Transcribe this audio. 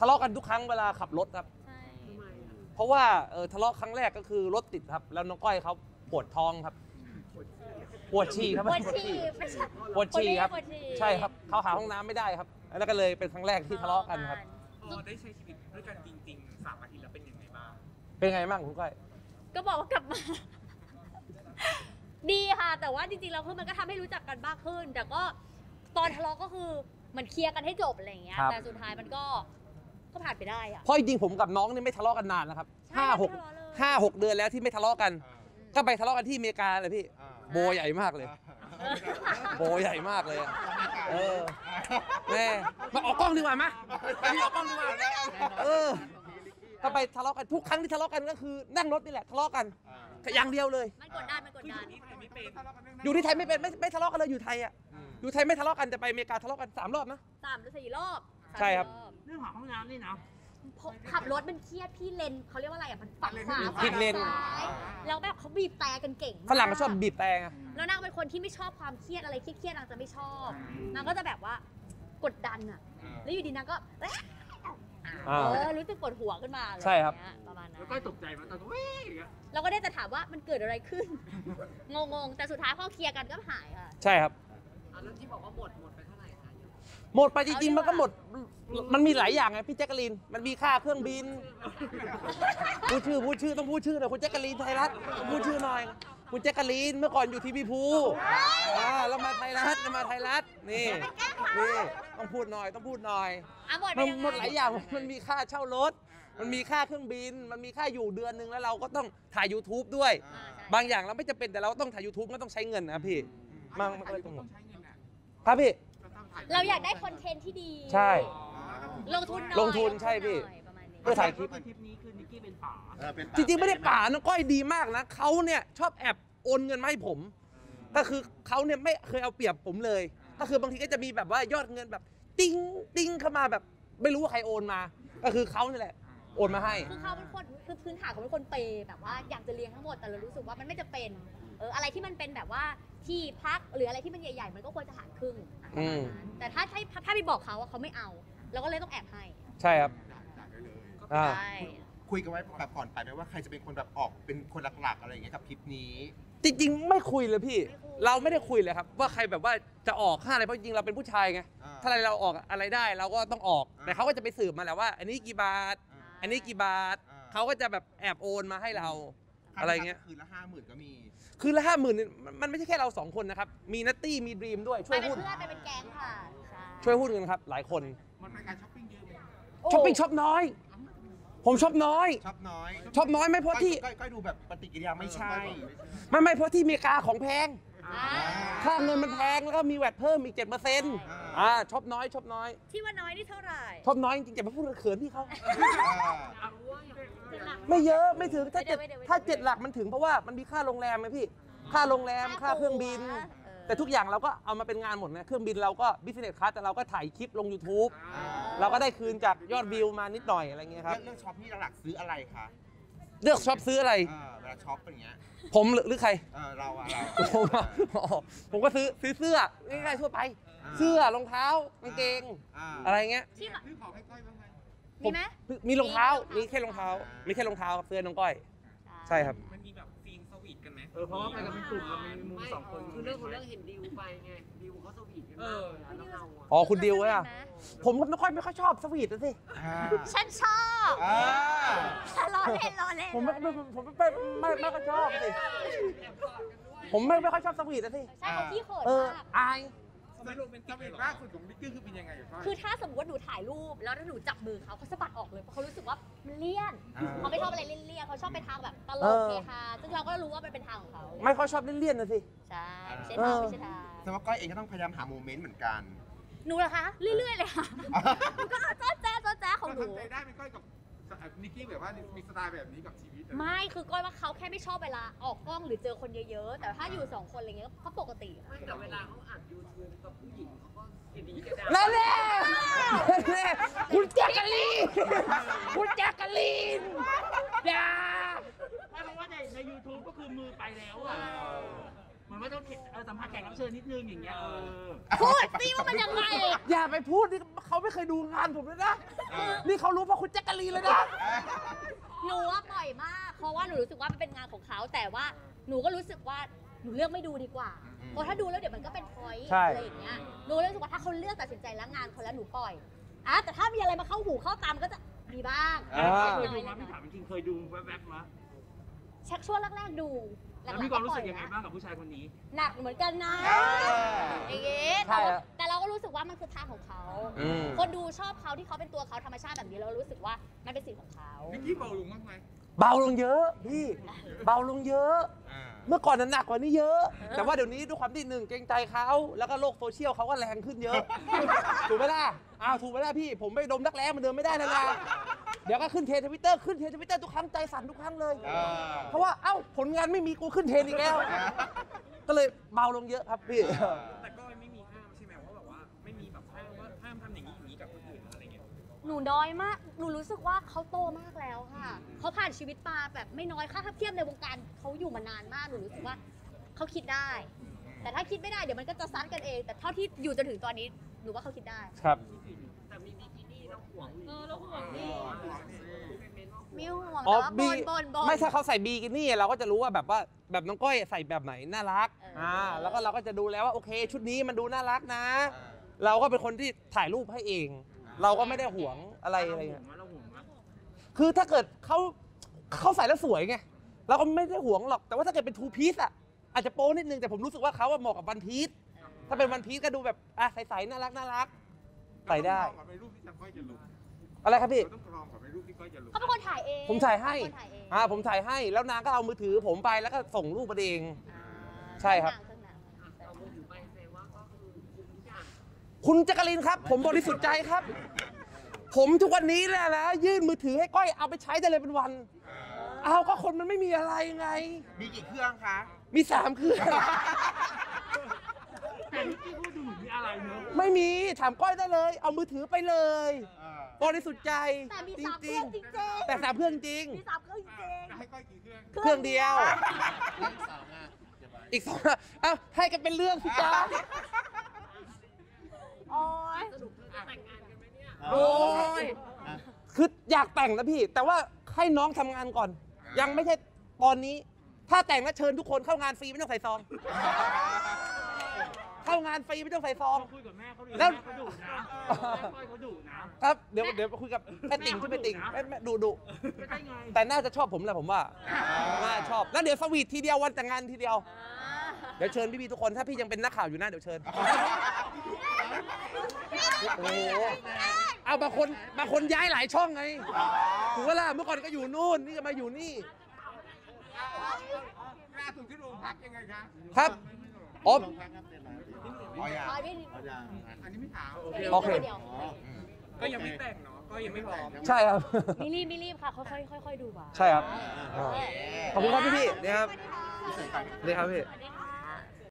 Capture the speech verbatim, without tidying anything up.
ทะเลาะกันทุกครั้งเวลาขับรถครับเพราะว่าเออทะเลาะครั้งแรกก็คือรถติดครับแล้วน้องก้อยเขาปวดท้องครับปวดฉี่ครับปวดฉี่ปวดฉี่ครับใช่ครับเขาหาห้องน้ำไม่ได้ครับแล้วก็เลยเป็นครั้งแรกที่ทะเลาะกันครับพอได้ใช้ชีวิตด้วยกันจริงๆสามอาทิตย์แล้วเป็นยังไงบ้างเป็นไงบ้างคุณก้อยก็บอกว่ากลับมาดีค่ะแต่ว่าจริงๆแล้วคือมันก็ทำให้รู้จักกันมากขึ้นแต่ก็ตอนทะเลาะก็คือมันเคลียร์กันให้จบอะไรอย่างเงี้ยแต่สุดท้ายมันก็ก็ผ่านไปได้อะเพราะจริงๆผมกับน้องนี่ไม่ทะเลาะกันนานแล้วครับห้าหกห้าหกเดือนแล้วที่ไม่ทะเลาะกันก็ไปทะเลาะกันที่อเมริกาเลยพี่โบใหญ่มากเลยโบใหญ่มากเลยเออแม่มาออกกล้องดีกว่าไหมไปออกกล้องดีกว่าเออก็ไปทะเลาะกันทุกครั้งที่ทะเลาะกันก็คือนั่งรถนี่แหละทะเลาะกันอย่างเดียวเลยมันกดดันมันกดดันอยู่ที่ไทยไม่เป็นไม่ไม่ทะเลาะกันเลยอยู่ไทยอ่ะอยู่ไทยไม่ทะเลาะกันแต่ไปอเมริกาทะเลาะกันสามรอบนะสามหรือสี่รอบใช่ครับเรื่องของห้องน้ำนี่นะขับรถมันเครียดพี่เลนเขาเรียกว่าอะไรอ่ะมันฝั่งขวาผิดเลนแล้วแบบเขาบีบแต่กันเก่งฝรั่งก็ชอบบีบแต่แล้วนางเป็นคนที่ไม่ชอบความเครียดอะไรเครียดๆนางจะไม่ชอบนางก็จะแบบว่ากดดันอ่ะแล้วอยู่ดีนางก็เออรู้สึกปวดหัวขึ้นมาเลยใช่ครับประมาณนั้นแล้วก็ตกใจมันตอนก็วิ่งเราก็ได้แต่ถามว่ามันเกิดอะไรขึ้นงงๆแต่สุดท้ายพอเคลียร์กันก็หายค่ะใช่ครับแล้วที่บอกว่าหมดหมดไปเท่าไหร่คะหมดไปจริงๆมันก็หมดมันมีหลายอย่างไงพี่แจ๊กกะลีนมันมีค่าเครื่องบินพูดชื่อพูดชื่อต้องพูดชื่อหน่อยคุณแจ๊กกะลีนไทยรัฐพูดชื่อหน่อยคุณแจ๊กกะลีนเมื่อก่อนอยู่ทีวีภูอ่าแล้วมาไทยรัฐแล้วมาไทยรัฐนี่นี่ต้องพูดหน่อยต้องพูดหน่อยมันหมดหลายอย่างมันมีค่าเช่ารถมันมีค่าเครื่องบินมันมีค่าอยู่เดือนนึงแล้วเราก็ต้องถ่าย ยูทูบ ด้วยบางอย่างเราไม่จำเป็นแต่เราต้องถ่าย ยูทูบ ก็ต้องใช้เงินนะพี่มันมันก็ต้องใช้เงินครับพี่เราอยากได้คอนเทนต์ที่ดีใช่ลงทุนลงทุนใช่พี่เพื่อถ่ายคลิปคลิปนี้คือนิกกี้เป็นป่าจริงๆไม่ได้ป่าน้องก้อยดีมากนะเขาเนี่ยชอบแอบโอนเงินมาให้ผมก็คือเขาเนี่ยไม่เคยเอาเปรียบผมเลยก็คือบางทีก็จะมีแบบว่ายอดเงินแบบติ้งติ้งเข้ามาแบบไม่รู้ว่าใครโอนมาก็คือเขานี่แหละโอนมาให้คือเขาเป็นคนคือพื้นฐานเขาเป็นคนเปย์แบบว่าอยากจะเลี้ยงทั้งหมดแต่เรารู้สึกว่ามันไม่จำเป็นเอออะไรที่มันเป็นแบบว่าที่พักหรืออะไรที่มันใหญ่ๆมันก็ควรจะหารครึ่งแต่ถ้าถ้าถ้าไปบอกเขาว่าเขาไม่เอาเราก็เลยต้องแอบให้ใช่ครับใช่คุยกันไว้แบบก่อนไปไหมว่าใครจะเป็นคนแบบออกเป็นคนหลักๆอะไรอย่างเงี้ยกับคลิปนี้จริงๆไม่คุยเลยพี่เราไม่ได้คุยเลยครับว่าใครแบบว่าจะออกค่าอะไรเพราะจริงๆเราเป็นผู้ชายไงถ้าอะไรเราออกอะไรได้เราก็ต้องออกแต่เขาก็จะไปสืบมาแหละว่าอันนี้กี่บาทอันนี้กี่บาทเขาก็จะแบบแอบโอนมาให้เราอะไรเงี้ยคืนละห้าหมื่นก็มีคืนละห้าหมื่นมันไม่ใช่แค่เราสองคนนะครับมีนัตตี้มีดรีมด้วยช่วยหุ้นไปเป็นเพื่อนไปเป็นแก๊งค่ะช่วยหุ้นกันครับหลายคนมันเป็นการช้อปปิ้งเยอะไหมช้อปปิ้งช็อปน้อยผมชอบน้อยชอบน้อยชอบน้อยไม่เพราะที่ก็ดูแบบปฏิกิริยาไม่ใช่ไม่ไม่เพราะที่อเมริกาของแพงค่าเงินมันแพงแล้วก็มีแวตเพิ่มอีกเจ็ดเปอร์เซ็นต์อ่าชอบน้อยชอบน้อยที่ว่าน้อยนี่เท่าไหร่ชอบน้อยจริงๆอย่ามาพูดเขินพี่เขาไม่เยอะไม่ถึงถ้าเจ็ดถ้าเจ็ดหลักมันถึงเพราะว่ามันมีค่าโรงแรมไหมพี่ค่าโรงแรมค่าเครื่องบินแต่ทุกอย่างเราก็เอามาเป็นงานหมดนะเครื่องบินเราก็บิสเนสคลาสแต่เราก็ถ่ายคลิปลง ยูทูบ เราก็ได้คืนจากยอดวิวมานิดหน่อยอะไรเงี้ยครับเรื่องช็อปนี่หลักซื้ออะไรคะเลือกช็อปซื้ออะไรเวลาช็อปเป็นอย่างเงี้ยผมหรือใครเราอะเราผมผมก็ซื้อซื้อเสื้อง่ายๆทั่วไปเสื้อรองเท้ากางเกงอะไรเงี้ยที่ซื้อของให้ก้อยบ้างไหมมีไหมมีรองเท้ามีแค่รองเท้ามีแค่รองเท้ากับเสื้อน้องก้อยใช่ครับมันมีแบบซีนสวีทกันไหมเออเพราะว่ามันเป็นกลุ่มมันมีมุมสองคนคือเรื่องของเรื่องเห็นดิวไปไงดิวเขาสวีทกันมากแล้วเราอ๋อคุณดิวอะผมไม่ค่อยไม่ค่อยชอบสวีทนะสิฉันชอบล้อเล่นล้อเล่นผมไม่ผมไม่ไม่ไม่ค่อยชอบสิผมไม่ไม่ค่อยชอบสวีทนะสิใช่เขาขี้เขินมากอายไม่รู้เป็นสวีทมากสุดของนิกกี้คือเป็นยังไงคือถ้าสมมติว่าหนูถ่ายรูปแล้วถ้าหนูจับมือเขาเขาสะบัดออกเลยเพราะเขารู้สึกว่ามันเลี่ยนเขาไม่ชอบอะไรเลี่ยนๆเขาชอบไปทางแบบตลกเฮฮาซึ่งเราก็รู้ว่ามันเป็นทางของเขาไม่ค่อยชอบเลี่ยนๆนะสิใช่ไม่ใช่ทางไม่ใช่ทางแต่ว่าก้อยเองก็ต้องพยายามหาโมเมนต์เหมือนกันหนูเหรอคะเรื่อยๆเลยค่ะหนูก็จ้าแจ๊จ้าแจ๊ของหนูทำใจได้ไหมก้อยกับนิกกี้แบบว่ามีสไตล์แบบนี้กับชีวิตไม่คือก้อยว่าเขาแค่ไม่ชอบเวลาออกกล้องหรือเจอคนเยอะๆแต่ถ้าอยู่สองคนอะไรเงี้ยเขาปกติแต่เวลาเขาอ่านยูทูบกับผู้หญิงเขาก็ดีกันได้นั่นแหละคุณแจ๊กกะลีนคุณแจ๊กกะลีนอย่าไม่เพราะว่าในในยูทูบก็คือมือไปแล้วอ่ะมันว่าต้องเออสัมภาษณ์แขกรับเชิญนิดนึงอย่างเงี้ยเออพูดสิว่ามันยังไงอย่าไปพูดนี่เขาไม่เคยดูงานผมเลยนะ นี่เขารู้เพราะคุณแจ๊กกะลีนเลยนะหนูว่าปล่อยมาก เพราะว่าหนูรู้สึกว่ามันเป็นงานของเขาแต่ว่าหนูก็รู้สึกว่าหนูเลือกไม่ดูดีกว่า เพราะถ้าดูแล้วเดี๋ยวมันก็เป็นพอยต์ใช่อะไรอย่างเงี้ยหนูเลยรู้สึกว่าถ้าเขาเลือกตัดสินใจแล้วงานเขาแล้วหนูปล่อยอ่ะแต่ถ้ามีอะไรมาเข้าหูเข้าตามก็จะมีบ้างอ่าเคยดูมั้ยพี่ถามจริงๆเคยดูแวบๆมั้ยชักช่วงแรกๆดูหลัแล้วงมีๆควาก็มรู้ปล่สึอยกยังไงนะบ้างกับผู้ชายคนนี้หนักเหมือนกันนะอ่าอย่างเงี้ยใช่แต่อะว่าแต่เราก็รู้สึกว่ามันคือทางของเขาอืมคนดูชอบเขาที่เขาเป็นตัวเขาธรรมชาติแบบนี้เรารู้สึกว่ามันเป็นสิ่งของเขานิกกี้เบาลงมากไหมเบาลงเยอะพี่ เบาลงเยอะอ่าเมื่อก่อนนั้นหนักกว่านี้เยอะ แต่ว่าเดี๋ยวนี้ด้วยความที่หนึ่งเกรงใจเขาแล้วก็โลกโซเชียลเขาก็แรงขึ้นเยอะ ถูกไหมล่ะ อ้าวถูกไหมล่ะพี่ ผมไม่ดมนักแร้เหมันเดิมไม่ได้แล้วนะ เดี๋ยวก็ขึ้นเทรนด์ทวิตเตอร์ขึ้นเทรนด์ทวิตเตอร์ทุกครั้งใจสั่นทุกครั้งเลยอ่าเพราะว่าเอ้าผลงานไม่มีกูขึ้นเทรนด์อีกแล้ว ก็เลยเบาลงเยอะครับพี่แต่ก็ไม่มีห้ามใช่ไหมว่าแบบว่าไม่มีแบบห้ามว่าห้ามทำอย่างนี้อย่างนี้กับคนอื่นอะไรเงี้ยหนูน้อยมาก หนูรู้สึกว่าเขาโตมากแล้วค่ะ เขาผ่านชีวิตมาแบบไม่น้อยค่ะถ้าเทียบในวงการเขาอยู่มานานมาก หนูรู้สึกว่าเขาคิดได้ แต่ถ้าคิดไม่ได้เดี๋ยวมันก็จะซัดกันเอง แต่เท่าที่อยู่จนถึงตอนนี้ หนูว่าเขาคิดได้ครับแต่มีบิกินี่เราห่วงเออเราห่วงดิเป็นเมนว่ามิวห่วงอ๋อแต่ว่าบบีนบนบนไม่ใช่เขาใส่บีกินี่เราก็จะรู้ว่าแบบว่าแบบน้องก้อยใส่แบบไหนน่ารักเอออ่อ่าแล้วก็เราก็จะดูแล้วว่าโอเค ชุดนี้มันดูน่ารักนะ เราก็เป็นคนที่ถ่ายรูปให้เอง เราก็ไม่ได้หวงอะไรอะไรเราห่วเงี้งยมั้ยเราห่วงมั้ยคือถ้าเกิดเขาเขาใส่แล้วสวยไงเราก็ไม่ได้หวงหรอกแต่ว่าถ้าเกิดเป็นทูพีซอ่ะอาจจะโป๊นิดนึงแต่ผมรู้สึกว่าเขาอะเหมาะกับวันพีซถ้าเป็นวันพีซก็ดูแบบอ่ะใสๆน่ารักน่ารักใส่ได้ต้องกรองก่อนเป็นรูปที่จำก้อยจะลงอะไรครับพี่เราต้องกรองก่อนเป็นรูปที่ก้อยจะลงเขาเป็นคนถ่ายเองผมถ่ายให้เขเป็นคนถ่ายเองอ่าผมถ่ายให้แล้วนางก็เอามือถือผมไปแล้วก็ส่งรูปมาเอง ใช่ครับเคองหนังเอามือถือไปแสดงว่าก็คือคุมทุกอย่างคุณจักรินครับ ผมบริสุทธิ์ใจครับ ผมทุกวันนี้แหละนะยื่นมือถือให้ก้อยเอาไปใช้ได้เลยเป็นวัน เอาก็คนมันไม่มีอะไรไงมีกี่เครื่องคะมีสามเครื่องแต่นิกกี้พูดดูเหมือนมีอะไรเนอะไม่มีถามก้อยได้เลย เอามือถือไปเลยอ่าบริสุทธิ์ใจแต่มีจสามเคริรื่อง งจริงๆ แต่สามเครื่องจริงๆมีสามเครื่องจริงจะให้ก้อยกี่เครื่องๆเครื่องเดียว อีกสองเอ้าให้กันเป็นเรื่องสิจ้าโอ้ยสรุปเธอจะแต่งงานกันไหมเนี่ยโอ้ยคืออยากแต่งนะพี่ แต่ว่าให้น้องทำงานก่อน ยังไม่ใช่ตอนนี้ ถ้าแต่งก็เชิญทุกคนเข้างานฟรีไม่ต้องใส่ซอง เข้างานฟรีไม่ต้องใส่ซองคุยกับแม่เขาดูแล้แม่วเขาดุนะแม่ก้อยเขาดุนะครับเดี๋ยวเดี๋ยวไปคุยกับแม่ติ่งที่แม่ติ่งแม่แม่ดูดูไม่ใช่ไงแต่น่าจะชอบผมแหละผมว่า น่าชอบ แล้วเดี๋ยวสวีททีเดียววันแต่งงานทีเดียว เดี๋ยวเชิญพี่ๆทุกคน ถ้าพี่ยังเป็นนักข่าวอยู่นะเดี๋ยวเชิญ โอ้โห เอาบางคนบางคนย้ายหลายช่องไง ถูกไหมล่ะ เมื่อก่อนก็อยู่นู่น นี่ก็มาอยู่นี่ล่าสุดที่โรงพักยังไงคะครับอ๋ออ๋อยังอ๋อพี่อันนี้ไม่ถามโอเคเดี๋ยวก็ยังไม่แต่งเนาะก็ยังไม่พร้อมใช่ครับไม่รีบไม่รีบค่ะ ค่อยๆค่อยๆดูบ่าใช่ครับอ่าขอบคุณครับพี่ๆนี่ครับสวัสดีค่ะนี่ครับพี่สวัสดีค่ะ